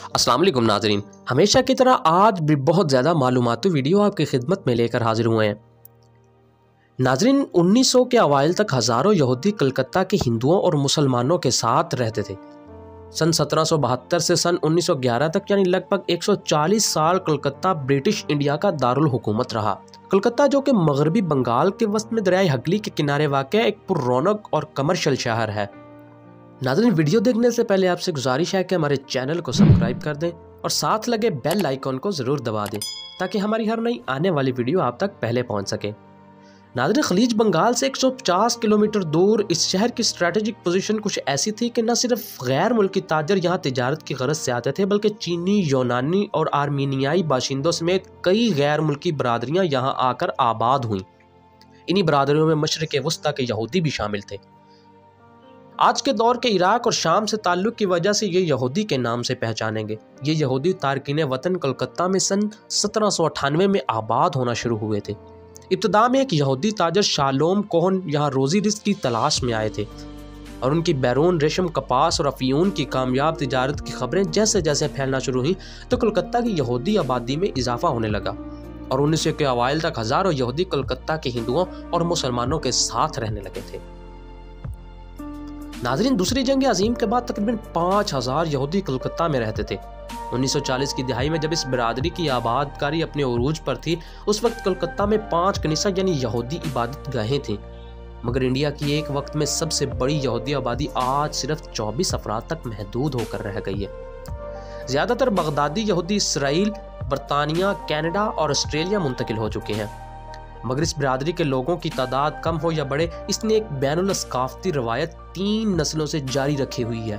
अस्सलाम वालेकुम नाज़रीन, हमेशा की तरह आज भी बहुत ज़्यादा मालूमाती वीडियो आपकी खिदमत में लेकर हाजिर हुए हैं। नाज़रीन, 1900 के अवाइल तक हज़ारों यहूदी कलकत्ता के हिंदुओं और मुसलमानों के साथ रहते थे। सन 1772 से सन 1911 तक यानी लगभग 140 साल कलकत्ता ब्रिटिश इंडिया का दारुल हुकूमत रहा। कलकत्ता जो कि मगरबी बंगाल के वस्त में दरियाई हगली के किनारे वाक़ एक पुररौनक और कमर्शियल शहर है। नाज़रीन, वीडियो देखने से पहले आपसे गुजारिश है कि हमारे चैनल को सब्सक्राइब कर दें और साथ लगे बेल आइकॉन को ज़रूर दबा दें ताकि हमारी हर नई आने वाली वीडियो आप तक पहले पहुंच सके। नाज़रीन, खलीज बंगाल से 150 किलोमीटर दूर इस शहर की स्ट्रैटेजिक पोजीशन कुछ ऐसी थी कि न सिर्फ गैर मुल्की ताजर यहाँ तिजारत की गरज से आते थे, बल्कि चीनी, यूनानी और आर्मीनियाई बाशिंदों समेत कई गैर मुल्की बरादरियाँ यहाँ आकर आबाद हुईं। इन्हीं बरादरियों में मशरिक़ वस्ता के यहूदी भी शामिल थे। आज के दौर के इराक और शाम से ताल्लुक़ की वजह से ये यहूदी के नाम से पहचानेंगे। ये यहूदी तारकीन वतन कलकत्ता में सन 1798 में आबाद होना शुरू हुए थे। इब्तदा में एक यहूदी ताजर शालोम कोहन यहाँ रोज़ी रिज़्क़ की तलाश में आए थे और उनकी बैरून, रेशम, कपास और अफ़ीयून की कामयाब तिजारत की खबरें जैसे जैसे फैलना शुरू हुई तो कलकत्ता की यहूदी आबादी में इजाफा होने लगा और 1900 के अवाइल तक हज़ारों यहूदी कलकत्ता के हिंदुओं और मुसलमानों के साथ रहने लगे थे। नाज़रीन, दूसरी जंग अज़ीम के बाद तकरीबन 5000 यहूदी कलकत्ता में रहते थे। 1940 की दिहाई में जब इस बिरादरी की आबादकारी अपने उरूज पर थी, उस वक्त कलकत्ता में 5 कनीसा यानी यहूदी इबादत गाहें थीं। मगर इंडिया की एक वक्त में सबसे बड़ी यहूदी आबादी आज सिर्फ 24 अफराद तक महदूद होकर रह गई है। ज़्यादातर बगदादी यहूदी इसराइल, बरतानिया, कनाडा और ऑस्ट्रेलिया मुंतकिल हो चुके हैं। मगर इस बिरादरी के लोगों की तादाद कम हो या बढ़े, इसने एक बैनुल सकाफती रवायत 3 नस्लों से जारी रखी हुई है।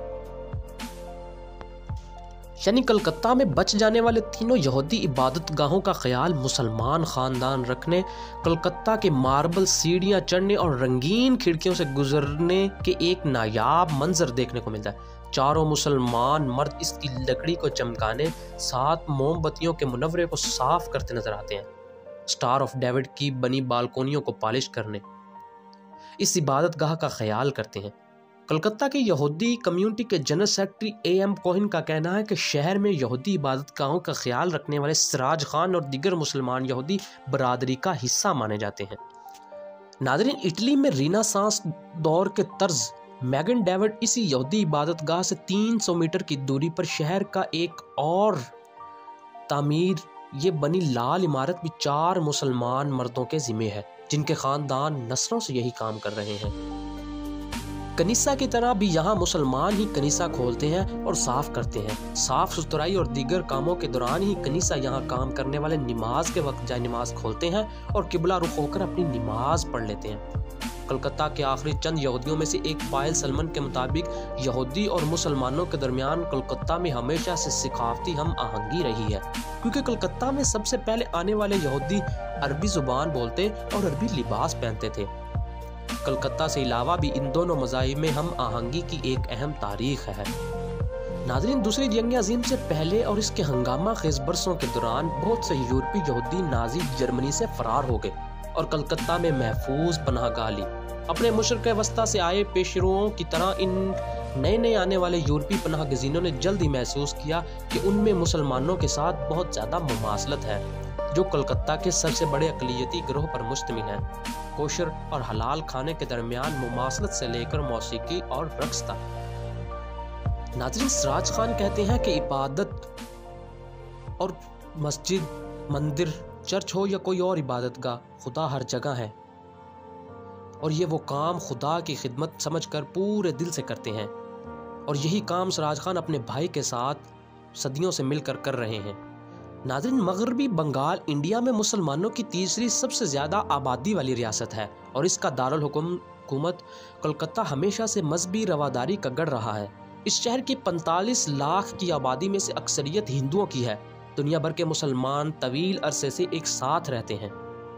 यानी कलकत्ता में बच जाने वाले तीनों यहूदी इबादत गाहों का ख्याल मुसलमान ख़ानदान रखने, कलकत्ता के मार्बल सीढ़ियाँ चढ़ने और रंगीन खिड़कियों से गुजरने के एक नायाब मंजर देखने को मिलता है। चारों मुसलमान मर्द इसकी लकड़ी को चमकाने, 7 मोमबत्तियों के मुनव्वरे को साफ करते नजर आते हैं, स्टार ऑफ डेविड की बनी बालकोनियों को पॉलिश करने इस इबादत गाह का ख्याल करते हैं। कलकत्ता के यहूदी कम्युनिटी के जनरल सेक्रेटरी A.M. कोहिन का कहना है कि शहर में यहूदी इबादत गाहों का ख्याल रखने वाले सिराज खान और दीगर मुसलमान यहूदी बरादरी का हिस्सा माने जाते हैं। नाज़रीन, इटली में रीनासांस दौर के तर्ज मैगन डेविड इसी यहूदी इबादत गाह से 300 मीटर की दूरी पर शहर का एक और तामीर ये बनी लाल इमारत भी 4 मुसलमान मर्दों के जिम्मे है, जिनके खानदान नस्लों से यही काम कर रहे हैं। कनीसा की तरह भी यहाँ मुसलमान ही कनीसा खोलते हैं और साफ करते हैं। साफ सुथराई और दीगर कामों के दौरान ही कनीसा यहाँ काम करने वाले नमाज के वक्त जाए नमाज खोलते हैं और किबला रुख होकर अपनी नमाज पढ़ लेते हैं। कलकत्ता के आखिरी चंद यहूदियों में से एक पायल सलमान के मुताबिक यहूदी और मुसलमानों के दरमियान कलकत्ता में हमेशा से सकाफती हम आहंगी रही है, क्योंकि कलकत्ता में सबसे पहले आने वाले यहूदी अरबी जुबान बोलते और अरबी लिबास पहनते थे। कलकत्ता से अलावा भी इन दोनों मज़ाहिब में हम आहंगी की एक अहम तारीख है। नाज़रीन, दूसरी जंग अज़ीम से पहले और इसके हंगामा खेज बरसों के दौरान बहुत से यूरोपी यहूदी नाजी जर्मनी से फरार हो गए और कलकत्ता में महफूज पनाहगाह ली। अपने मुशरिक़ वस्ता से आए पेशरुओं की तरह इन नए आने वाले यूरोपी पनाह गज़ीनों ने जल्द ही महसूस किया कि उनमें मुसलमानों के साथ बहुत ज़्यादा मुमासलत है, जो कलकत्ता के सबसे बड़े अक़लियती गिरोह पर मुश्तमिल है। कोशर और हलाल खाने के दरमियान मुमासलत से लेकर मौसीकी और रक्स तक। नाज़रीन, सिराज खान कहते हैं कि इबादत और मस्जिद, मंदिर, चर्च हो या कोई और इबादत गाह, खुदा हर जगह है और ये वो काम खुदा की खिदमत समझकर पूरे दिल से करते हैं और यही काम सिराज खान अपने भाई के साथ सदियों से मिलकर कर रहे हैं। नाज़रीन, मगरबी बंगाल इंडिया में मुसलमानों की तीसरी सबसे ज़्यादा आबादी वाली रियासत है और इसका दारुल हुकूमत कलकत्ता हमेशा से मजहबी रवादारी का गढ़ रहा है। इस शहर की 45 लाख की आबादी में से अक्सरियत हिंदुओं की है। दुनिया भर के मुसलमान तवील अरसे से एक साथ रहते हैं।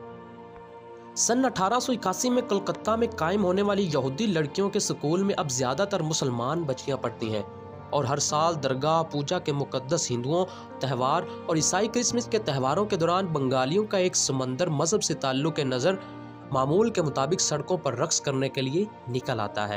सन 1881 में कलकत्ता में कायम होने वाली यहूदी लड़कियों के स्कूल में अब ज़्यादातर मुसलमान बच्चियां पढ़ती हैं और हर साल दरगाह पूजा के मुकद्दस हिंदुओं त्यौहार और ईसाई क्रिसमस के त्योहारों के दौरान बंगालियों का एक समंदर मजहब से ताल्लुक़ नज़र मामूल के मुताबिक सड़कों पर रक्स करने के लिए निकल आता है।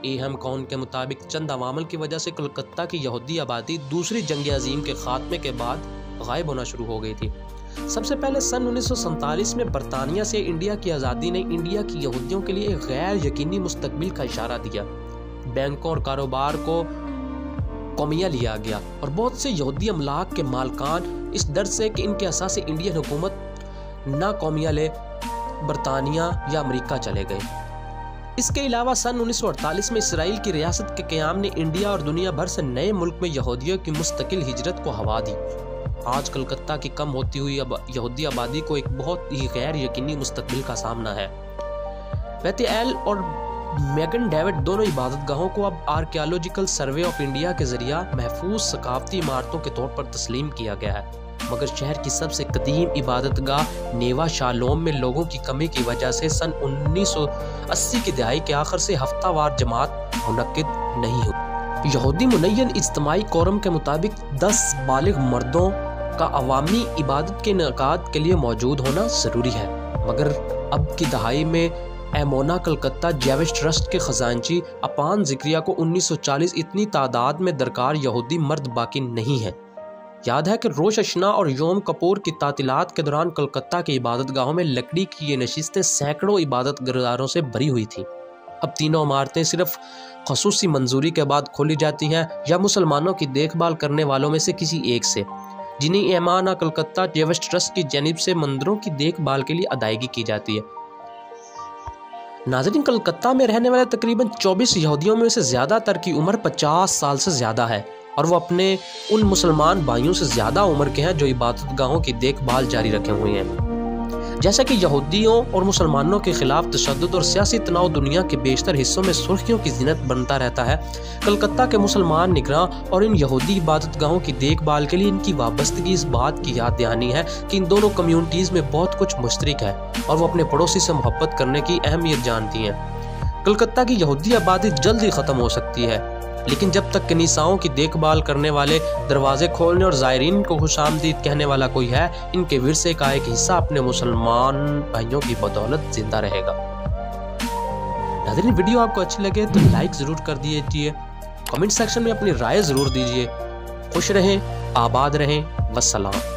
ایہم کون کے مطابق چند عوامل کی وجہ سے کلکتہ کی یہودی آبادی دوسری جنگ عظیم کے خاتمے کے بعد غائب ہونا شروع ہو گئی تھی۔ سب سے پہلے سن 1947 میں برطانیہ سے انڈیا کی آزادی نے انڈیا کی یہودیوں کے لیے ایک غیر یقینی مستقبل کا اشارہ دیا۔ بینکوں اور کاروبار کو قومیہ لیا گیا اور بہت سے یہودی املاک کے مالکان اس ڈر سے کہ ان کے اثاثے انڈین حکومت نہ قومیہ لے برطانیہ یا امریکہ چلے گئے۔ اس کے علاوہ سن 1948 میں اسرائیل کی ریاست کے قیام نے انڈیا اور دنیا بھر سے نئے ملک میں یہودیوں کی مستقل ہجرت کو ہوا دی۔ آج کلکتہ کی کم ہوتی ہوئی یہودی آبادی کو ایک بہت ہی غیر یقینی مستقبل کا سامنا ہے۔ بیت ایل اور میگن ڈیوڈ دونوں عبادت گاہوں کو اب آرکیالوجیکل سروے آف انڈیا کے ذریعہ محفوظ ثقافتی عمارتوں کے طور پر تسلیم کیا گیا ہے، مگر شہر کی سب سے قدیم عبادت گاہ نیوا شالوم میں لوگوں کی کمی کی وجہ سے سن 1980 کی دہائی کے آخر سے ہفتہ وار جماعت منعقد نہیں ہوئی۔ یہودی منعین اجتماعی کورم کے مطابق 10 بالغ مردوں کا عوامی عبادت کے انعقاد کے لیے موجود ہونا ضروری ہے، مگر اب کی دہائی میں ایمونا کلکتہ جیوش ٹرسٹ کے خزانچی اپان زکریہ کو 1940 اتنی تعداد میں درکار یہودی مرد باقی نہیں ہیں۔ یاد ہے کہ روش اشنا اور یوم کپور کی تعطیلات کے دوران کلکتہ کی عبادت گاہوں میں لکڑی کی یہ نشستیں سینکڑوں عبادت گزاروں سے بھری ہوئی تھیں۔ اب تینوں عمارتیں صرف خصوصی منظوری کے بعد کھولی جاتی ہیں یا مسلمانوں کی دیکھ بھال کرنے والوں میں سے کسی ایک سے، جنہیں ایمانا کلکتہ جیوش ٹرسٹ کی جانب سے مندروں کی دیکھ بھال کے لیے ادائیگی کی جاتی ہے۔ ناظرین، کلکتہ میں رہنے والے تقریباً 24 یہودیوں میں سے زیادہ تر کی عمر 50 سال سے زیادہ ہے، اور وہ اپنے ان مسلمان بھائیوں سے زیادہ عمر کے ہیں جو عبادت گاہوں کی دیکھ بھال جاری رکھے ہوئے ہیں۔ جیسا کہ یہودیوں اور مسلمانوں کے خلاف تشدد اور سیاسی تناؤ دنیا کے بیشتر حصوں میں سرخیوں کی زینت بنتا رہتا ہے، کلکتہ کے مسلمان نگراں اور ان یہودی عبادت گاہوں کی دیکھ بھال کے لیے ان کی وابستگی اس بات کی یاد دہانی ہے کہ ان دونوں کمیونٹیز میں بہت کچھ مشترک ہے اور وہ اپنے پڑوسی سے محبت کرنے کی اہمیت جانتی ہیں۔ کلکتہ کی یہودی آبادی جلد ہی ختم ہو سکتی ہے، لیکن جب تک کنیساؤں کی دیکھ بھال کرنے والے، دروازے کھولنے اور زائرین کو خوش آمدید کہنے والا کوئی ہے، ان کے ورثے کا ایک حصہ اپنے مسلمان بھائیوں کی بدولت زندہ رہے گا۔ ناظرین، ویڈیو آپ کو اچھی لگے تو لائک ضرور کر دیجیے، کمنٹ سیکشن میں اپنی رائے ضرور دیجیے۔ خوش رہیں، آباد رہیں، والسلام۔